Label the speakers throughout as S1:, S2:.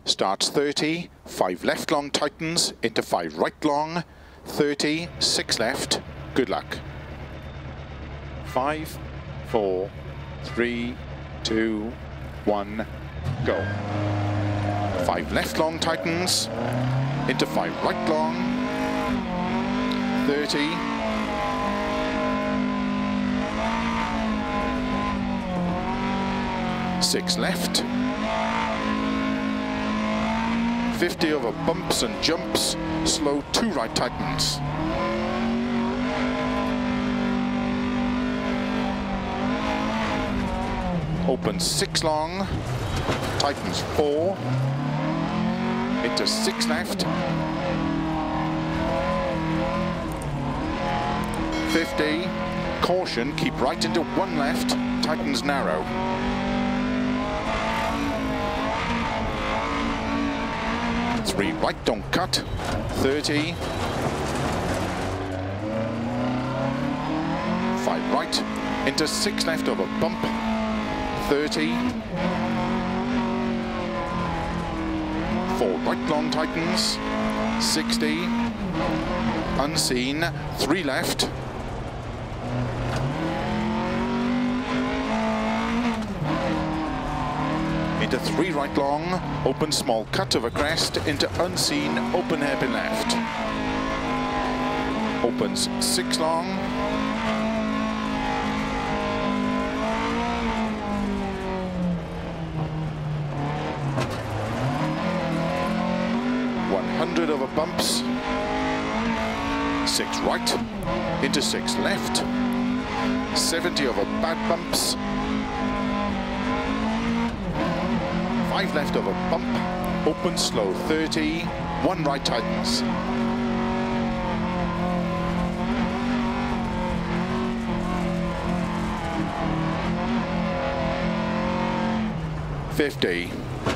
S1: Starts 30, 5 left long tightens into 5 right long, 30, 6 left, good luck. 5, 4, 3, 2, 1, go. 5 left long tightens into 5 right long, 30, 6 left, 50 over bumps and jumps, slow 2 right tightens. Open 6 long, tightens 4, into 6 left, 50, caution, keep right into 1 left, tightens narrow. 3 right, don't cut, 30, 5 right, into 6 left over bump, 30, 4 right long tightens, 60, unseen, 3 left, into 3 right long, open small cut of a crest, into unseen, open hairpin left. Opens 6 long, over bumps, 6 right, into 6 left, 70 over bad bumps, 5 left over bump, open slow 30, 1 right tightens. $50.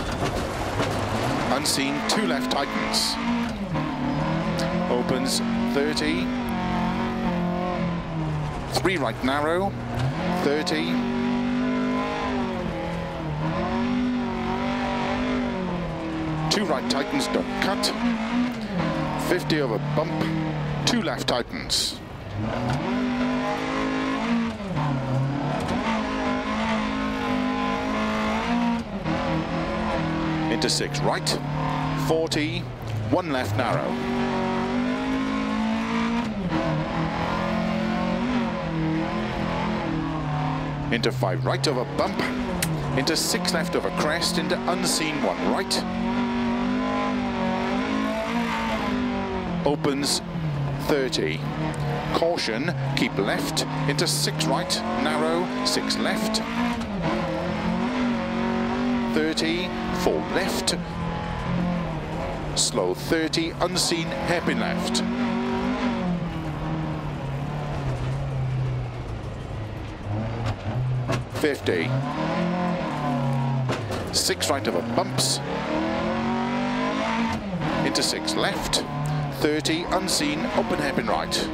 S1: Unseen, 2 left tightens. Opens 30. 3 right narrow. 30. 2 right tightens, don't cut. 50 over bump. 2 left tightens. Into 6 right, 40, 1 left narrow. Into 5 right over bump, into 6 left over crest, into unseen 1 right. Opens 30. Caution, keep left, into 6 right, narrow, 6 left. 30, 4 left, slow 30, unseen, hairpin left. $50. 6 right over bumps, into 6 left, 30, unseen, open hairpin right.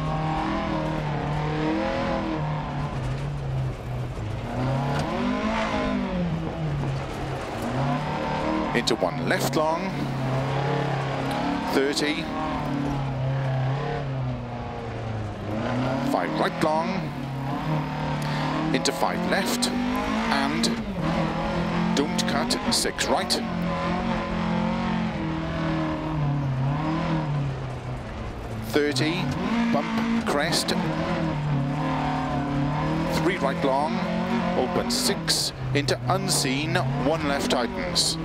S1: Into 1 left long, 30, 5 right long, into 5 left, and don't cut, 6 right, 30, bump, crest, 3 right long, open 6, into unseen, 1 left tightens.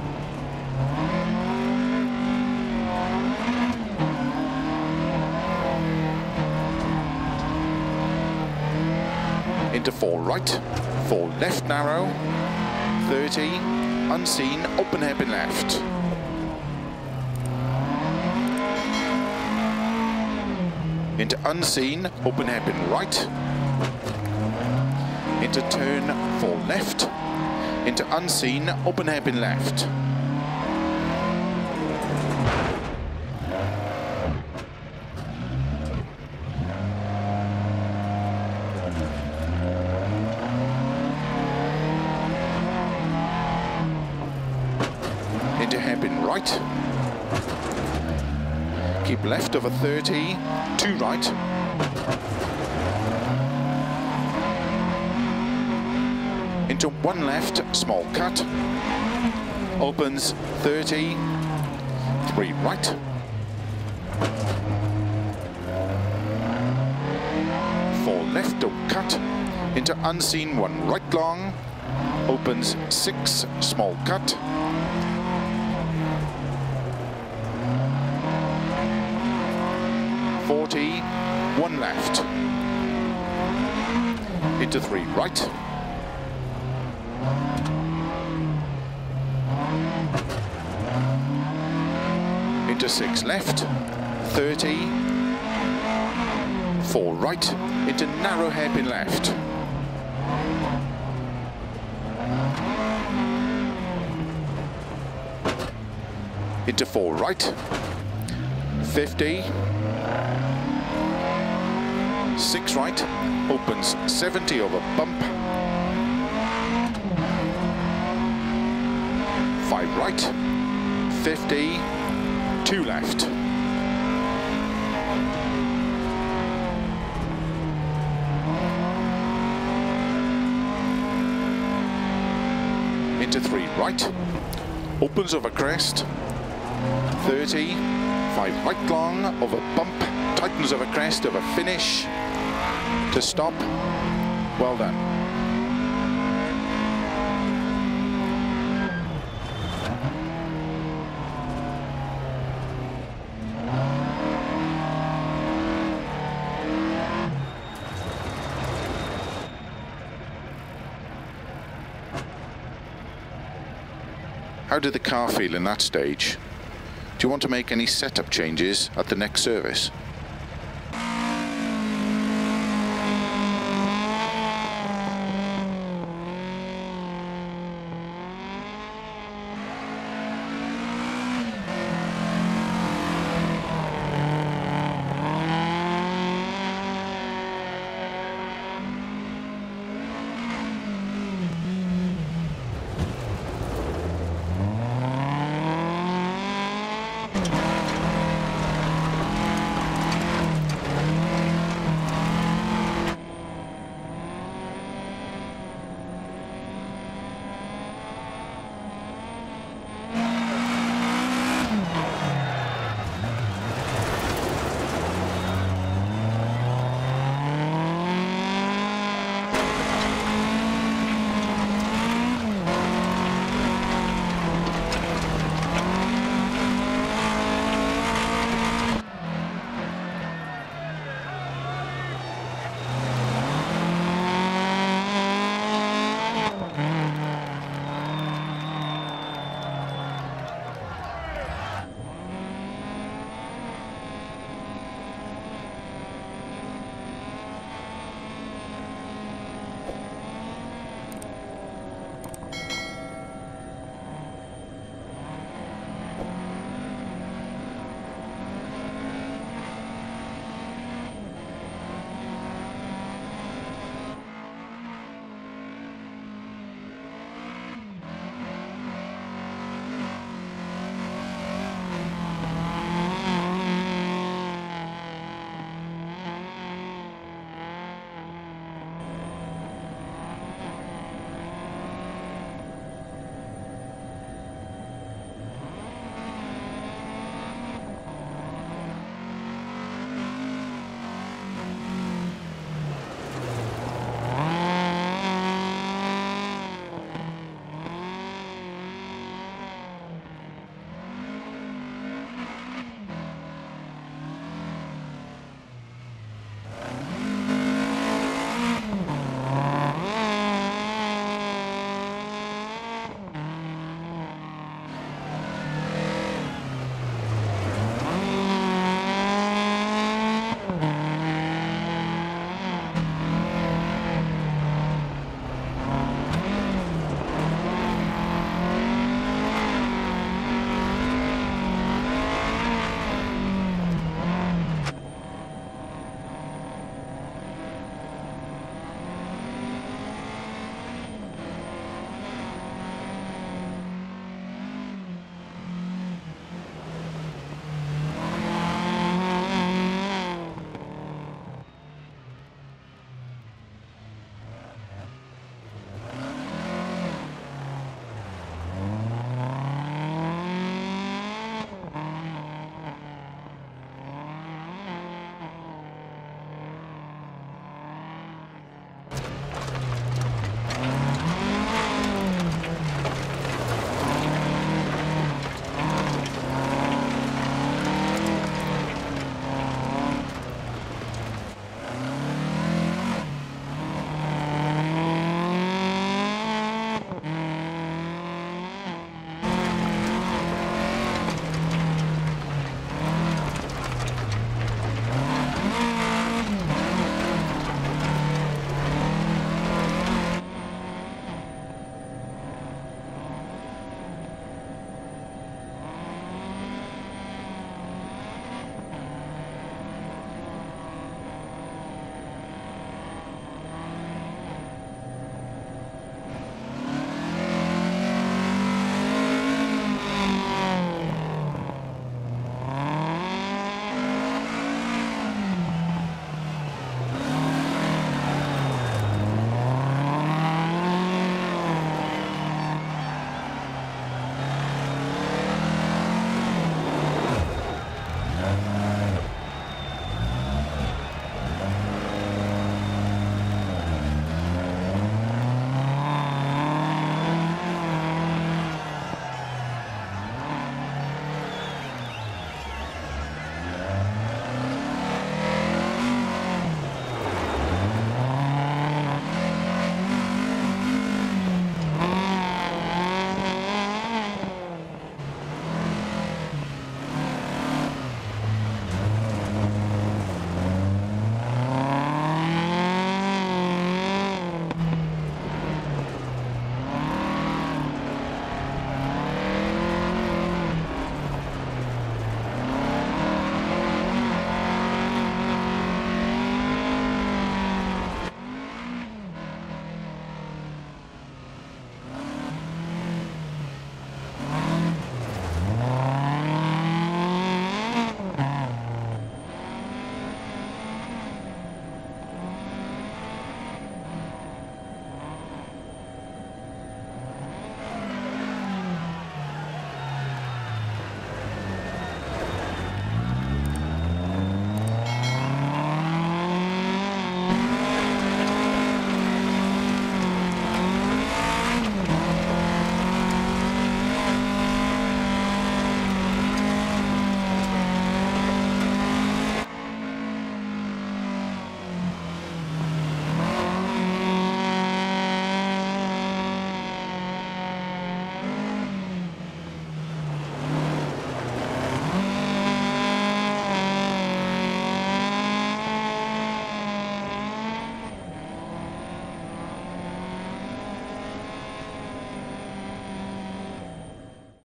S1: Into 4 right, 4 left narrow, 30, unseen, open hairpin left. Into unseen, open hairpin right. Into turn 4 left, into unseen, open hairpin left. Keep left over 30, 2 right. Into 1 left, small cut. Opens 30, 3 right. 4 left, don't cut. Into unseen 1 right long. Opens 6, small cut. 40, 1 left. Into 3 right. Into 6 left. 30. 4 right. Into narrow hairpin left. Into 4 right. 50. 6 right, opens 70 over bump. 5 right, 50, 2 left. Into 3 right, opens over crest. 30, 5 right long, over bump, tightens over crest, over finish. To stop. Well done. How did the car feel in that stage? Do you want to make any setup changes at the next service?